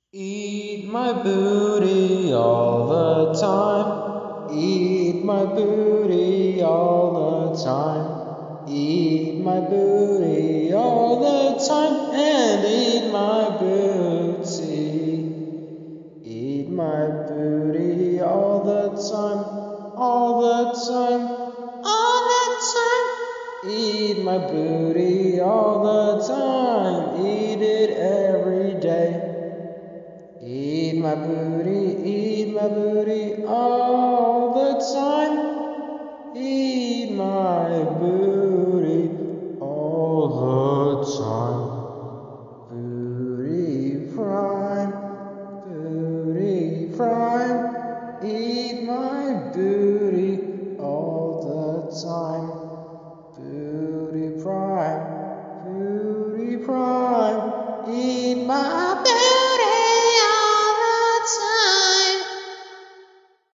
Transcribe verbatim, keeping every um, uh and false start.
Eat my booty all the time. Eat my booty all the time. Eat my booty all the time and eat my booty. Eat my booty all the time, all the time, all the time. Eat my booty all the time. Eat it every day. Eat my booty.